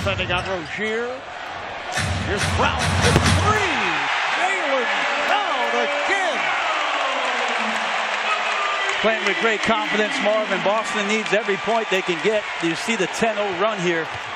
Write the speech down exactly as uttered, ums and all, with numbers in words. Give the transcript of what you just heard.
Defending on Rozier. Here's Brown for three. Jaylen down again. Playing with great confidence, Marvin. Boston needs every point they can get. You see the ten oh run here.